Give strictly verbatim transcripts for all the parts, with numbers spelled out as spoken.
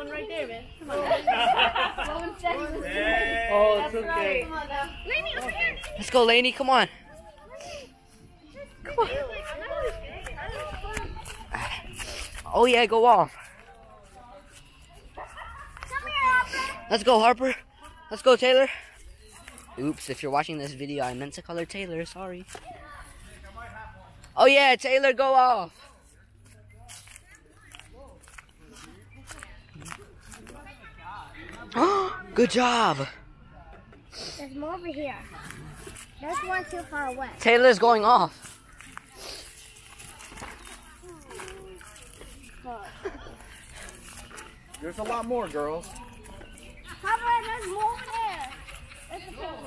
one right there, man. Come on. Oh, it's okay. Come on now. Lainey, over here. Let's go, Lainey. Come on. Come on. Oh yeah, go off. Let's go, Harper. Let's go, Taylor. Oops, if you're watching this video, I meant to call her Taylor. Sorry. Oh yeah, Taylor, go off. Good job. There's more over here. There's one too far away. Taylor's going off. There's a lot more, girls. How about there's more there? There's a picture.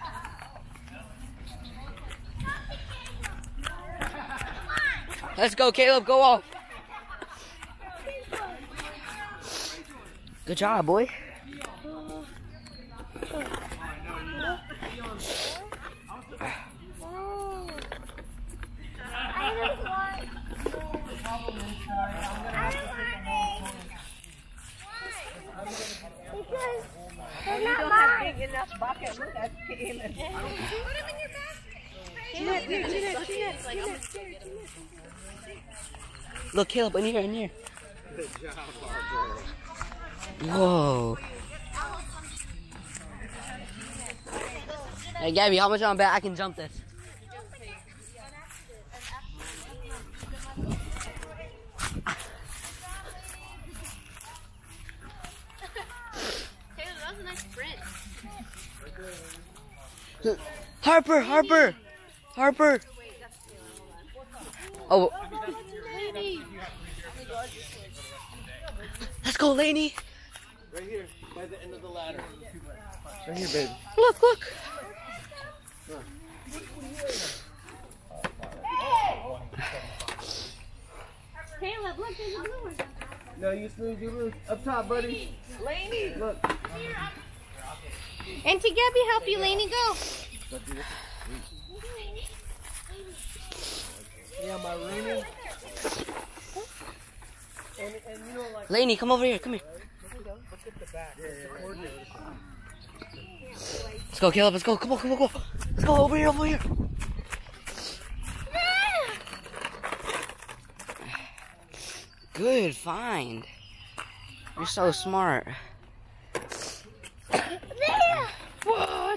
Let's go, Caleb, go off. Good job, boy. Because they're not Don't mine. have big enough bucket. Look at Caleb. Put them in your bag. Jeanette, here, Jeanette, Jeanette, Jeanette. Look, Caleb, in here, in here. Good job, Harper. Whoa. Hey, Gabby, how much on bet I can jump this? Taylor, that was a nice sprint. Harper, Harper, Harper. Oh. Let's go, Lainey. Right here, by the end of the ladder. Right here, baby. Look, look. Caleb, look, there's a blue one. No, you snooze, you lose. Up top, buddy. Lainey. Look. Auntie Gabby, help you, Lainey, go. Yeah, my roomie. And, and you know, like, Lainey, come over here. Come here. look at the back. It's the coordinator. Let's go, Caleb. Let's go. Come on, come on, come on. Let's go over here, over here. Good find. You're so smart. There. What?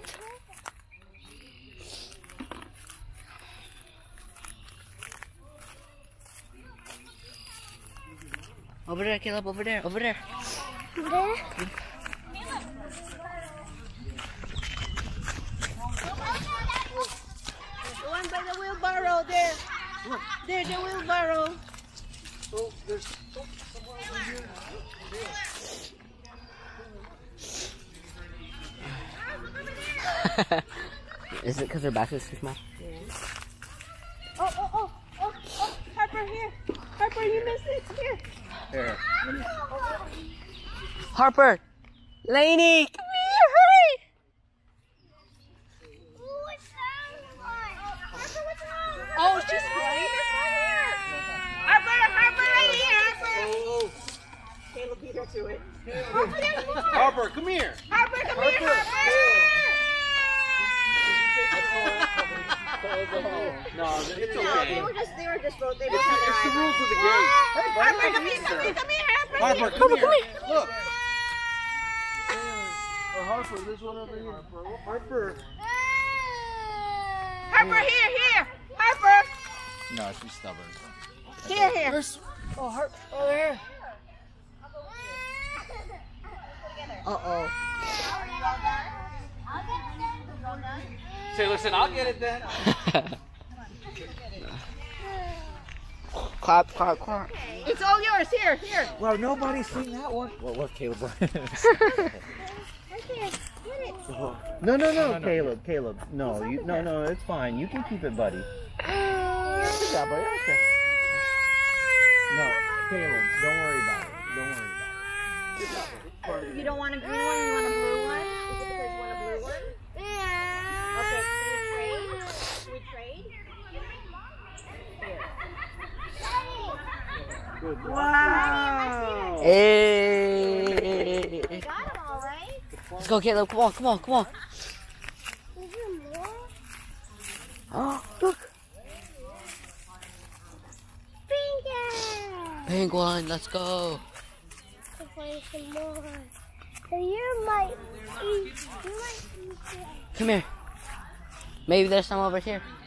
Over there, Caleb. Over there. Over there. There. The one by the wheelbarrow there. There's the wheelbarrow. Oh, there's Is it because her back is too small? Yeah. Oh, oh, oh, oh, oh, Harper, here. Harper, you missed it. Here. Here. Let me. Harper! Lainey! Come here, hurry! Oh, she's crying. Harper, Harper, right here, Harper. Oh, Caleb beat her to it. Harper, come here. Harper, come here, Harper. No, it's No, they okay. were just, they were just both, they were It's, trying to it's the ride. rules of the game. Hey, buddy, Harper, come here, come here, come here, Harper. Harper, come here. Look. Oh, Harper, there's one over here. Harper. Harper, here, here. Harper. No, she's stubborn. Here, here. There's, oh, Harper, over here. Uh-oh. Taylor said, I'll get it then. Clap, clap, clap. It's all yours. Here, here. Well, nobody's seen that one. What was Caleb? no, no, no, Caleb, Caleb. No, you, no, no, it's fine. You can keep it, buddy. Good job, buddy. Okay. No, Caleb, don't worry about it. Don't worry about it. You don't want a green one, you want a blue one? Is it because you want a blue one? Okay, can we trade? Can we trade? Here. Good job. Wow. Hey! Let's go, Caleb. Come on, come on, come on. Is there more? Oh, look. Penguin! Penguin, let's go. To find some more. So you might eat. You might eat it. Come here. Maybe there's some over here.